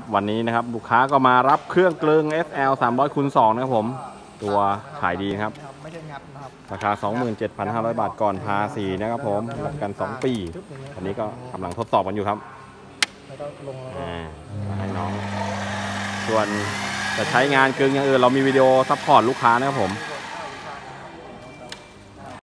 วันนี้นะครับลูกค้าก็มารับเครื่องกลึง SL 300x2 นะครับผมตัวขายดีครับไม่ใช่งัดนะครับราคา 27,500 บาทก่อนภาษีนะครับผมรับกัน2 ปีอันนี้ก็กำลังทดสอบกันอยู่ครับให้น้องส่วนจะใช้งานกลึงอย่างอื่นเรามีวิดีโอซัพพอร์ตลูกค้านะครับผม